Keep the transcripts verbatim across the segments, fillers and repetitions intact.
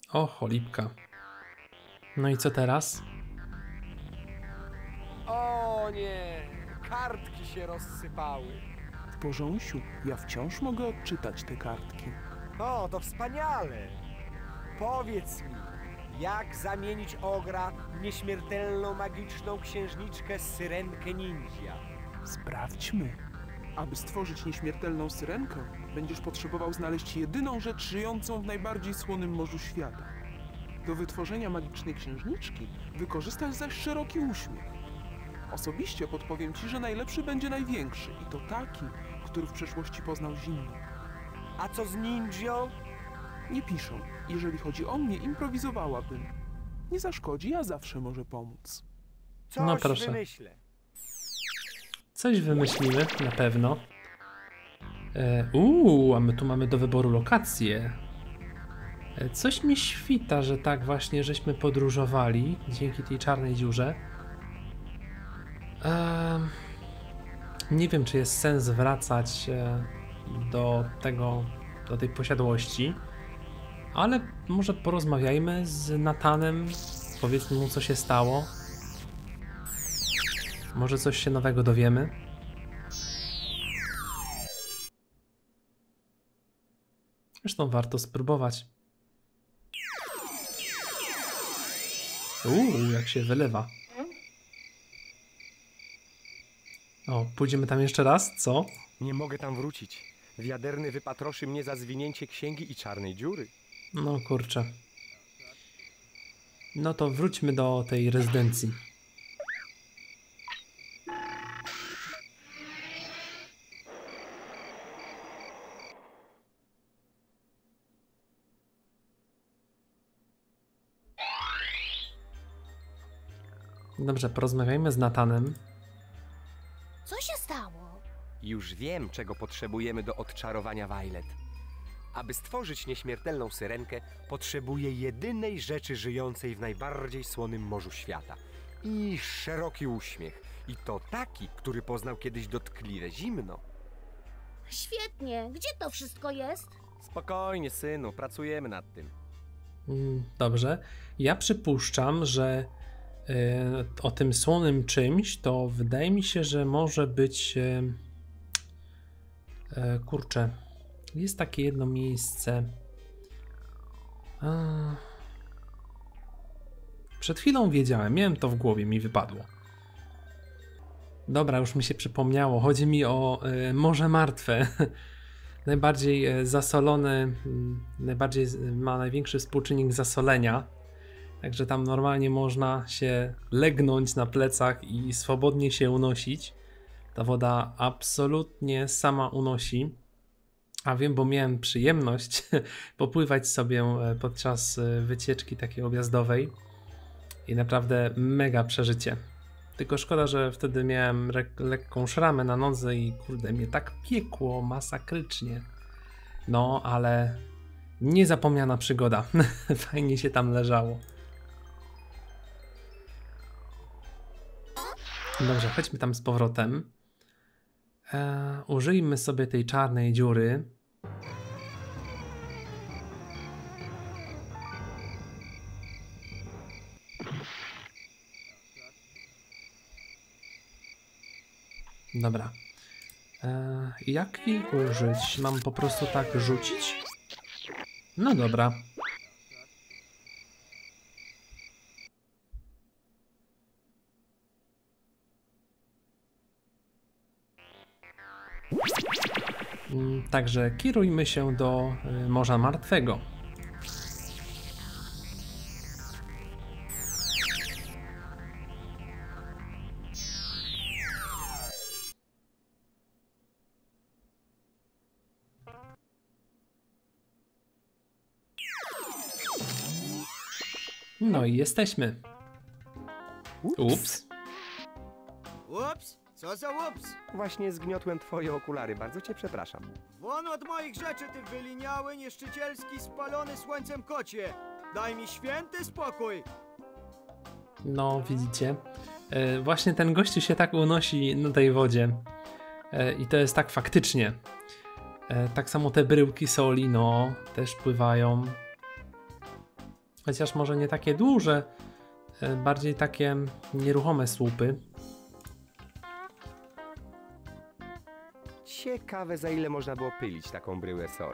O, cholipka. No i co teraz? O nie, kartki się rozsypały. W porząsiu, ja wciąż mogę odczytać te kartki. O, to wspaniale. Powiedz mi, jak zamienić Ogra w nieśmiertelną magiczną księżniczkę Syrenkę Ninja? Sprawdźmy. Aby stworzyć nieśmiertelną syrenkę, będziesz potrzebował znaleźć jedyną rzecz żyjącą w najbardziej słonym morzu świata. Do wytworzenia magicznej księżniczki wykorzystać zaś szeroki uśmiech. Osobiście podpowiem ci, że najlepszy będzie największy i to taki, który w przeszłości poznał zimno. A co z ninją? Nie piszą. Jeżeli chodzi o mnie, improwizowałabym. Nie zaszkodzi, ja zawsze może pomóc. Coś No proszę. wymyślę. Coś wymyślimy, na pewno. E, Uuu, a my tu mamy do wyboru lokacje. E, coś mi świta, że tak właśnie żeśmy podróżowali dzięki tej czarnej dziurze. E, nie wiem, czy jest sens wracać e, do tego, do tej posiadłości. Ale może porozmawiajmy z Nathanem, powiedzmy mu, co się stało. Może coś się nowego dowiemy. Zresztą warto spróbować. Uuu, jak się wylewa. O, pójdziemy tam jeszcze raz, co? Nie mogę tam wrócić. Wiaderny wypatroszy mnie za zwinięcie księgi i czarnej dziury. No kurczę. No to wróćmy do tej rezydencji. Dobrze, porozmawiajmy z Nathanem. Co się stało? Już wiem, czego potrzebujemy do odczarowania Violet. Aby stworzyć nieśmiertelną syrenkę, potrzebuję jedynej rzeczy żyjącej w najbardziej słonym morzu świata. I szeroki uśmiech. I to taki, który poznał kiedyś dotkliwe zimno. Świetnie. Gdzie to wszystko jest? Spokojnie, synu, pracujemy nad tym. Mm, Dobrze. Ja przypuszczam, że e, o tym słonym czymś to wydaje mi się, że może być e, e, kurczę, jest takie jedno miejsce. A, przed chwilą wiedziałem, miałem to w głowie, mi wypadło. Dobra, już mi się przypomniało. Chodzi mi o e, Morze Martwe. Najbardziej e, zasolony, m, najbardziej z- ma największy współczynnik zasolenia. Także tam normalnie można się legnąć na plecach i swobodnie się unosić. Ta woda absolutnie sama unosi. A wiem, bo miałem przyjemność popływać sobie e, podczas e, wycieczki takiej objazdowej. I naprawdę mega przeżycie. Tylko szkoda, że wtedy miałem re- lekką szramę na nodze i kurde, mnie tak piekło masakrycznie. No, ale niezapomniana przygoda. Fajnie się tam leżało. Dobrze, chodźmy tam z powrotem. Eee, użyjmy sobie tej czarnej dziury. Dobra. Eee, jak jej użyć? Mam po prostu tak rzucić? No dobra. Mm, Także kierujmy się do y, Morza Martwego. No i jesteśmy. Ups. Ups, co za ups? Właśnie zgniotłem twoje okulary, bardzo cię przepraszam. Won od moich rzeczy, ty wyliniały, nieszczycielski, spalony słońcem kocie. Daj mi święty spokój. No, widzicie. E, właśnie ten gościu się tak unosi na tej wodzie. E, I to jest tak faktycznie. E, tak samo te bryłki soli, no, też pływają. Chociaż może nie takie duże, bardziej takie nieruchome słupy. Ciekawe, za ile można było pylić taką bryłę soli.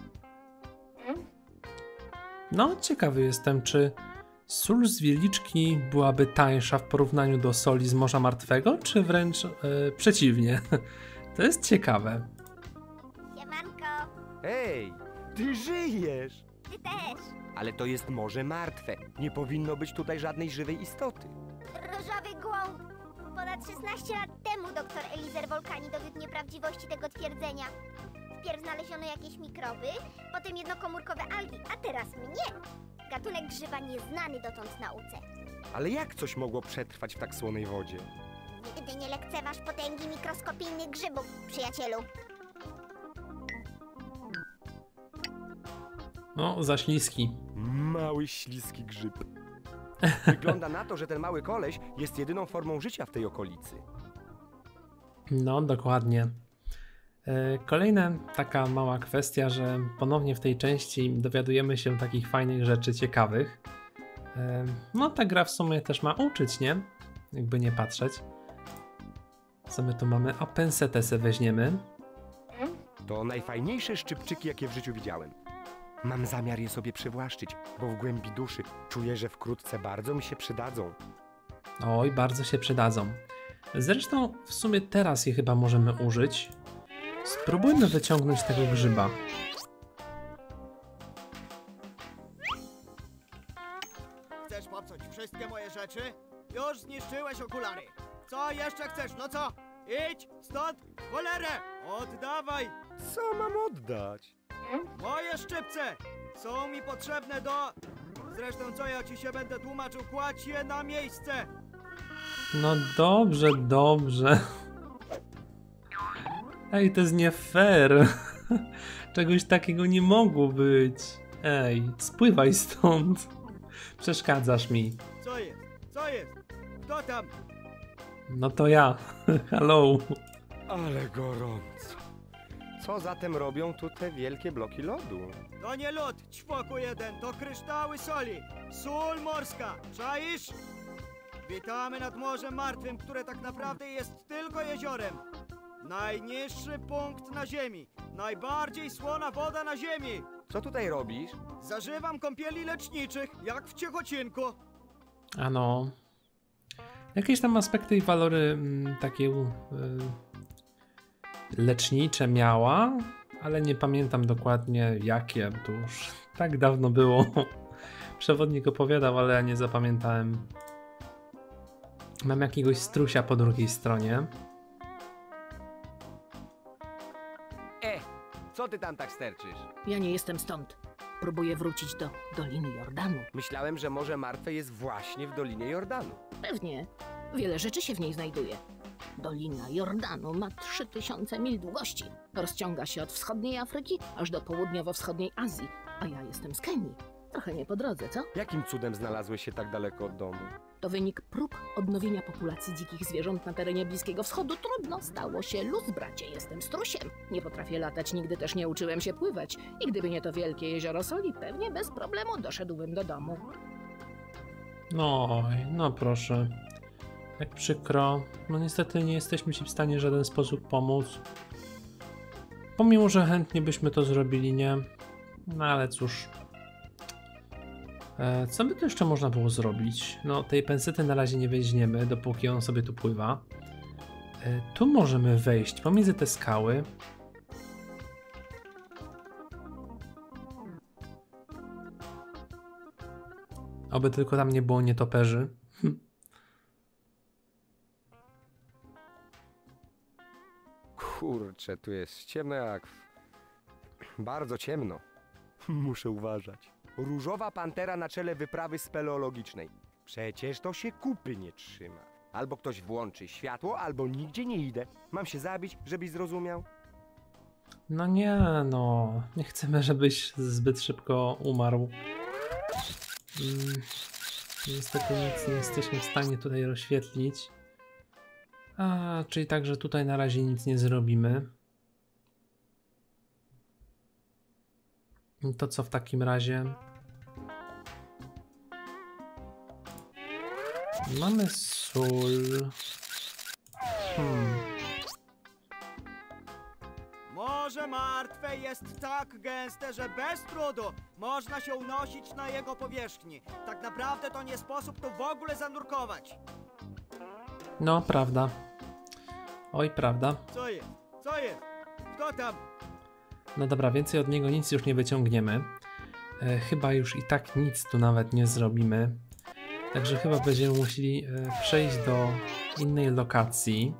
No, ciekawy jestem, czy sól z Wieliczki byłaby tańsza w porównaniu do soli z Morza Martwego, czy wręcz e, przeciwnie. To jest ciekawe. Siemanko, Ej, ty żyjesz! ty też. Ale to jest Morze Martwe. Nie powinno być tutaj żadnej żywej istoty. Różowy głąb. Ponad szesnaście lat temu doktor Elizer Volcani dowiódł nieprawdziwości tego twierdzenia. Wpierw znaleziono jakieś mikroby, potem jednokomórkowe algi, a teraz mnie. Gatunek grzyba nieznany dotąd nauce. Ale jak coś mogło przetrwać w tak słonej wodzie? Nigdy nie lekceważ potęgi mikroskopijnych grzybów, przyjacielu. No, za śliski. Mały, śliski grzyb. Wygląda na to, że ten mały koleś jest jedyną formą życia w tej okolicy. No, dokładnie. E, Kolejna taka mała kwestia, że ponownie w tej części dowiadujemy się takich fajnych rzeczy ciekawych. E, No, ta gra w sumie też ma uczyć, nie? Jakby nie patrzeć. Co my tu mamy? A pensetę se weźmiemy. To najfajniejsze szczypczyki, jakie w życiu widziałem. Mam zamiar je sobie przywłaszczyć, bo w głębi duszy czuję, że wkrótce bardzo mi się przydadzą. Oj, bardzo się przydadzą. Zresztą w sumie teraz je chyba możemy użyć. Spróbujmy wyciągnąć tego grzyba. Chcesz popsuć wszystkie moje rzeczy? Już zniszczyłeś okulary. Co jeszcze chcesz? No co? Idź stąd, cholerę! Oddawaj! Co mam oddać? Moje szczypce są mi potrzebne do... Zresztą co ja ci się będę tłumaczył? Kładź je na miejsce! No dobrze, dobrze. Ej, to jest nie fair. Czegoś takiego nie mogło być. Ej, spływaj stąd. Przeszkadzasz mi. Co jest? Co jest? Kto tam? No to ja. Hello. Ale gorąco. Co zatem robią tu te wielkie bloki lodu? To nie lód, ćwoku jeden, to kryształy soli. Sól morska, czaisz? Witamy nad Morzem Martwym, które tak naprawdę jest tylko jeziorem. Najniższy punkt na ziemi. Najbardziej słona woda na ziemi. Co tutaj robisz? Zażywam kąpieli leczniczych, jak w Ciechocinku. Ano. Jakieś tam aspekty i walory mm, takie y, lecznicze miała, ale nie pamiętam dokładnie jakie, to już tak dawno było. Przewodnik opowiadał, ale ja nie zapamiętałem. Mam jakiegoś strusia po drugiej stronie. E, co ty tam tak sterczysz? Ja nie jestem stąd. Próbuję wrócić do Doliny Jordanu. Myślałem, że Morze Martwe jest właśnie w Dolinie Jordanu. Pewnie. Wiele rzeczy się w niej znajduje. Dolina Jordanu ma trzy tysiące mil długości. Rozciąga się od wschodniej Afryki aż do południowo-wschodniej Azji, a ja jestem z Kenii. Trochę nie po drodze, co? Jakim cudem znalazłeś się tak daleko od domu? To wynik prób odnowienia populacji dzikich zwierząt na terenie Bliskiego Wschodu. Trudno, stało się luz, bracie. Jestem strusiem. Nie potrafię latać, nigdy też nie uczyłem się pływać. I gdyby nie to wielkie jezioro soli, pewnie bez problemu doszedłbym do domu. No, no proszę. Jak przykro. No niestety nie jesteśmy ci w stanie w żaden sposób pomóc. Pomimo, że chętnie byśmy to zrobili, nie? No ale cóż. E, co by tu jeszcze można było zrobić? No tej pensety na razie nie weźmiemy, dopóki on sobie tu pływa. E, tu możemy wejść pomiędzy te skały. Oby tylko tam nie było nietoperzy. Kurczę, tu jest ciemno jak... w- Bardzo ciemno. Muszę uważać. Różowa pantera na czele wyprawy speleologicznej. Przecież to się kupy nie trzyma. Albo ktoś włączy światło, albo nigdzie nie idę. Mam się zabić, żebyś zrozumiał? No nie, no. Nie chcemy, żebyś zbyt szybko umarł. Mm, niestety nic nie jesteśmy w stanie tutaj rozświetlić. A, czyli także tutaj na razie nic nie zrobimy. To co w takim razie? Mamy sól. Hmm. Morze Martwe jest tak gęste, że bez trudu można się unosić na jego powierzchni. Tak naprawdę to nie sposób tu w ogóle zanurkować. No, prawda. Oj, prawda. Co jest? Co jest? Kto tam? No dobra, więcej od niego nic już nie wyciągniemy. E, chyba już i tak nic tu nawet nie zrobimy. Także chyba będziemy musieli e, przejść do innej lokacji.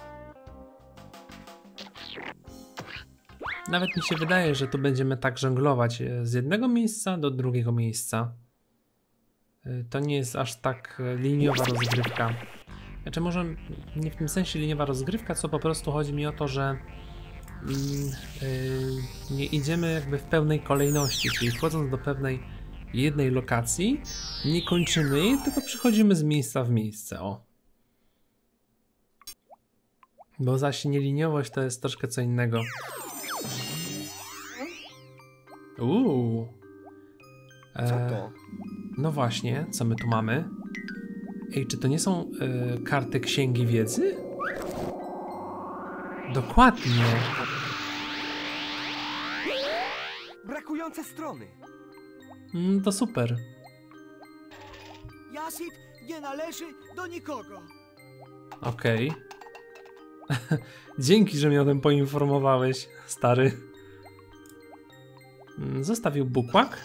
Nawet mi się wydaje, że tu będziemy tak żonglować e, z jednego miejsca do drugiego miejsca. E, to nie jest aż tak e, liniowa rozgrywka. Znaczy może nie w tym sensie liniowa rozgrywka, co po prostu chodzi mi o to, że Yy, nie idziemy jakby w pełnej kolejności, czyli wchodząc do pewnej jednej lokacji, nie kończymy jej, tylko przechodzimy z miejsca w miejsce. O. Bo zaś nieliniowość to jest troszkę co innego. Uuu. E, Co to? No właśnie, co my tu mamy? Ej, czy to nie są e, karty księgi wiedzy? Dokładnie. Brakujące strony. Mm, to super. Jasid nie należy do nikogo. Okej. Okay. Dzięki, że mnie o tym poinformowałeś, stary. Mm, Zostawił bukłak.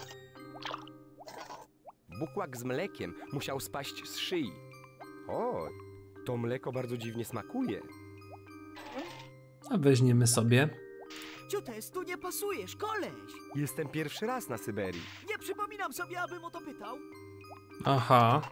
Bukłak z mlekiem musiał spaść z szyi. Oj, to mleko bardzo dziwnie smakuje. A weźmiemy sobie. Ciutes, tu nie pasujesz, koleś. Jestem pierwszy raz na Syberii. Nie przypominam sobie, abym o to pytał. Aha.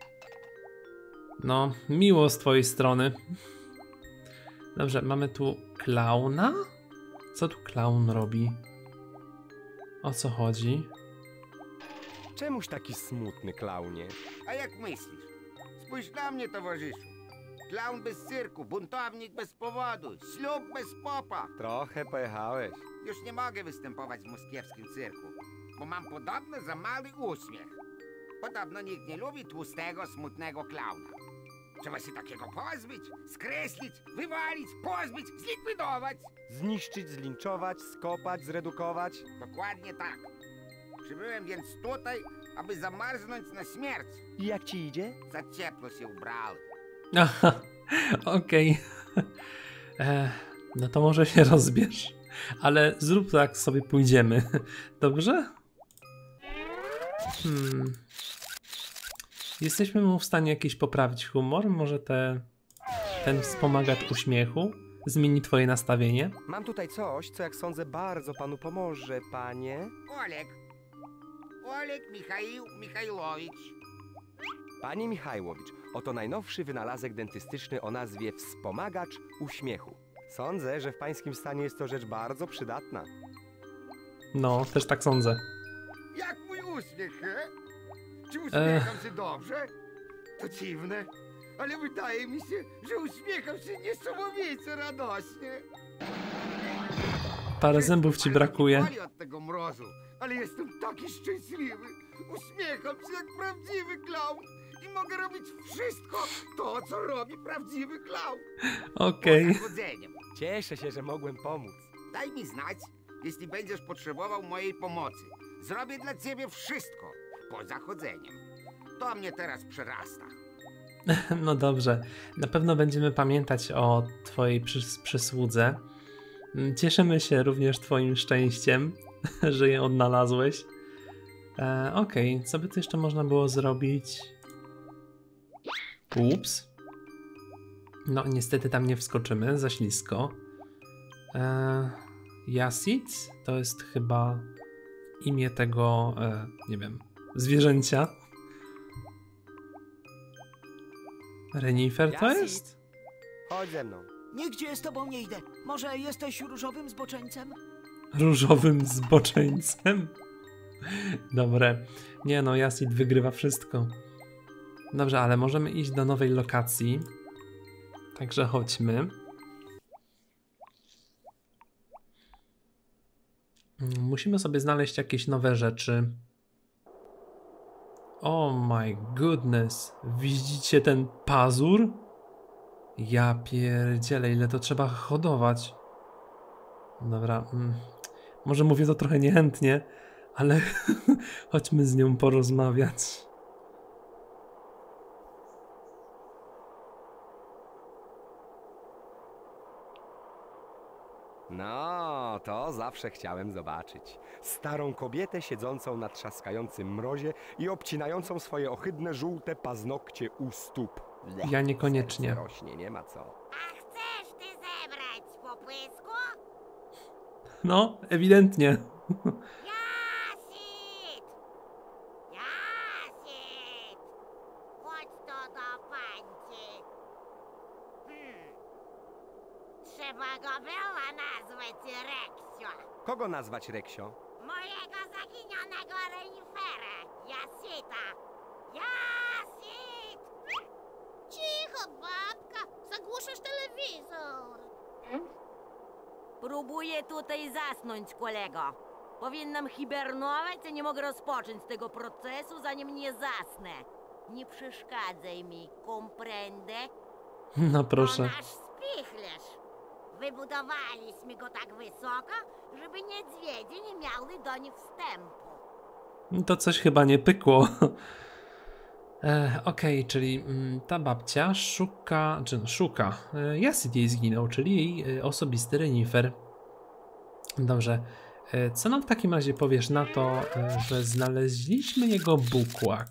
No, miło z twojej strony. Dobrze, mamy tu klauna? Co tu klaun robi? O co chodzi? Czemuś taki smutny, klaunie? A jak myślisz? Spójrz na mnie, towarzyszu. Klaun bez cyrku, buntownik bez powodu, ślub bez popa. Trochę pojechałeś. Już nie mogę występować w moskiewskim cyrku, bo mam podobno za mały uśmiech. Podobno nikt nie lubi tłustego, smutnego klauna. Trzeba się takiego pozbyć, skreślić, wywalić, pozbyć, zlikwidować. Zniszczyć, zlinczować, skopać, zredukować. Dokładnie tak. Przybyłem więc tutaj, aby zamarznąć na śmierć. I jak ci idzie? Za ciepło się ubrałem. Aha, okej. Okay. No to może się rozbierz. Ale zrób tak, sobie pójdziemy. Dobrze? Hmm. Jesteśmy mu w stanie jakiś poprawić humor? Może te, ten wspomagacz uśmiechu zmieni twoje nastawienie? Mam tutaj coś, co jak sądzę bardzo panu pomoże, panie. Oleg. Oleg Michail Michajlowicz. Panie Michajłowicz, oto najnowszy wynalazek dentystyczny o nazwie wspomagacz uśmiechu. Sądzę, że w pańskim stanie jest to rzecz bardzo przydatna. No, też tak sądzę. Jak mój uśmiech, he? Czy uśmiecham się dobrze? To dziwne, ale wydaje mi się, że uśmiecham się niesamowicie radośnie. Parę zębów ci brakuje. Boli od tego mrozu, ale jestem taki szczęśliwy. Uśmiecham się jak prawdziwy klaun i mogę robić wszystko to, co robi prawdziwy klaun. Okej. Poza chodzeniem. Cieszę się, że mogłem pomóc. Daj mi znać, jeśli będziesz potrzebował mojej pomocy. Zrobię dla ciebie wszystko, poza chodzeniem. To mnie teraz przerasta. No dobrze. Na pewno będziemy pamiętać o twojej przys przysłudze. Cieszymy się również twoim szczęściem, że je odnalazłeś. E, Okej, okay. Co by tu jeszcze można było zrobić? Ups. No niestety tam nie wskoczymy, za ślisko. E, Jasid? To jest chyba imię tego, e, nie wiem, zwierzęcia. Renifer to Jasid. jest? Chodź ze mną. Nigdzie z tobą nie idę. Może jesteś różowym zboczeńcem? Różowym zboczeńcem? Dobre. Nie no, Jasid wygrywa wszystko. Dobrze, ale możemy iść do nowej lokacji. Także chodźmy. Musimy sobie znaleźć jakieś nowe rzeczy. Oh my goodness. Widzicie ten pazur? Ja pierdzielę, ile to trzeba hodować. Dobra, mm, może mówię to trochę niechętnie, ale chodźmy z nią porozmawiać. No, to zawsze chciałem zobaczyć. Starą kobietę siedzącą na trzaskającym mrozie i obcinającą swoje ohydne żółte paznokcie u stóp. Blech, Ja niekoniecznie. serce rośnie, nie ma co. A chcesz ty zebrać po pysku? No, ewidentnie. Jasit! Jasit! Chodź to do pańki. Hmm. Trzeba go było nazwać Reksio. Kogo nazwać Reksio? Mojego zaginionego renifera, Jasita. Jasit! Cicho, babka! Zagłuszasz telewizor. Próbuję tutaj zasnąć, kolego. Powinnam hibernować, a nie mogę rozpocząć tego procesu, zanim nie zasnę. Nie przeszkadzaj mi, comprende? No To proszę. nasz spichlerz. Wybudowaliśmy go tak wysoko, żeby niedźwiedzie nie miały do nich wstępu. To coś chyba nie pykło. E, Okej, okay, czyli mm, ta babcia szuka, czy no, szuka. E, Jasid jej zginął, czyli jej e, osobisty renifer. Dobrze. E, co nam w takim razie powiesz na to, e, że znaleźliśmy jego bukłak?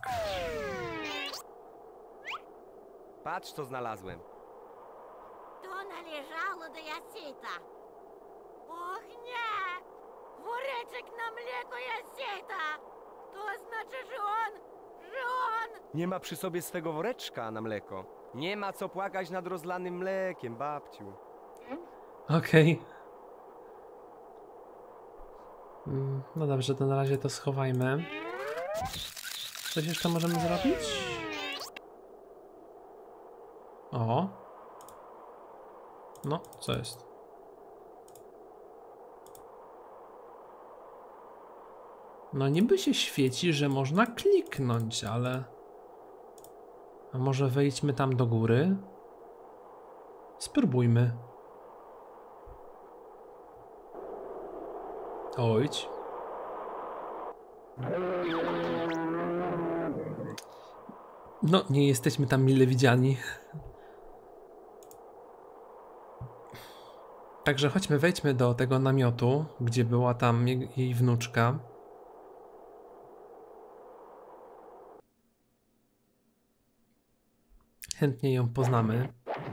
Patrz, co znalazłem. To należało do Jasita. Och nie! Woreczek na mleko Jasita! To znaczy, że on, że on... Nie ma przy sobie swego woreczka na mleko. Nie ma co płakać nad rozlanym mlekiem, babciu. Okej. Okay. Mm, no dobrze, to na razie to schowajmy. Coś jeszcze możemy zrobić? O. No, co jest? No niby się świeci, że można kliknąć, ale... A może wejdźmy tam do góry? Spróbujmy. Ojdź. No, nie jesteśmy tam mile widziani. Także chodźmy, wejdźmy do tego namiotu, gdzie była tam jej wnuczka. Chętnie ją poznamy.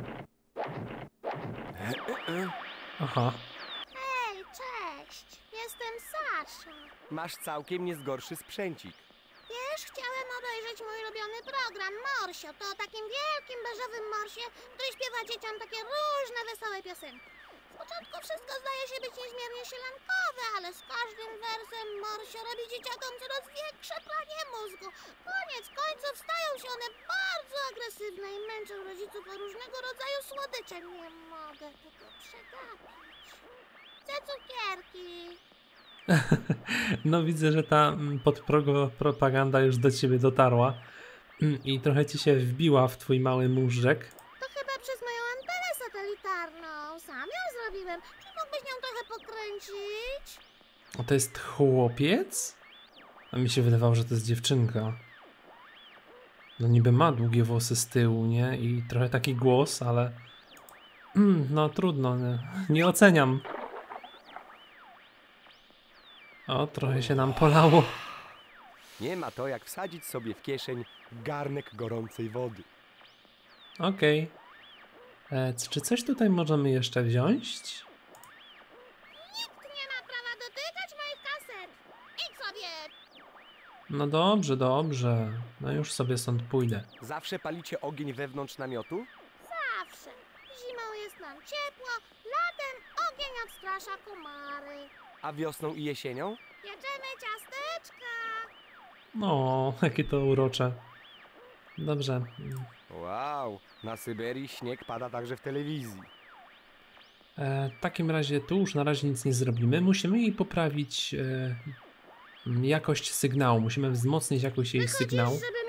Aha. Hej, cześć! Jestem Sasza. Masz całkiem niezgorszy sprzęcik. Wiesz, chciałem obejrzeć mój ulubiony program Morsio. To o takim wielkim, beżowym morsie, który śpiewa dzieciom takie różne wesołe piosenki. Z początku wszystko zdaje się być niezmiernie sielankowe, ale z każdym wersem Morsio robi dzieciakom coraz większe pranie mózgu. Koniec końców stają się one bardzo agresywne i męczą rodziców o różnego rodzaju słodycze. Nie mogę tego przegapić. Chcę cukierki. No widzę, że ta podprogowa propaganda już do ciebie dotarła i trochę ci się wbiła w twój mały móżdżek. To chyba przez moją antenę satelitarną. Sam ją zrobiłem. Czy mógłbyś nią trochę pokręcić? A to jest chłopiec? A mi się wydawało, że to jest dziewczynka. No niby ma długie włosy z tyłu, nie? I trochę taki głos, ale... Mm, no trudno, nie, nie oceniam. O, trochę się nam polało. Nie ma to jak wsadzić sobie w kieszeń garnek gorącej wody. Okej. Okay. Czy coś tutaj możemy jeszcze wziąć? Nikt nie ma prawa dotykać moich kaset. Idź sobie. No dobrze, dobrze. No już sobie stąd pójdę. Zawsze palicie ogień wewnątrz namiotu? Zawsze. Zimą jest nam ciepło, latem ogień odstrasza komary. A wiosną i jesienią? Pieczemy ciasteczka. No, jakie to urocze. Dobrze. Wow, na Syberii śnieg pada także w telewizji. E, w takim razie tu już na razie nic nie zrobimy. Musimy jej poprawić e, Jakość sygnału. Musimy wzmocnić jakość jej sygnału. Żeby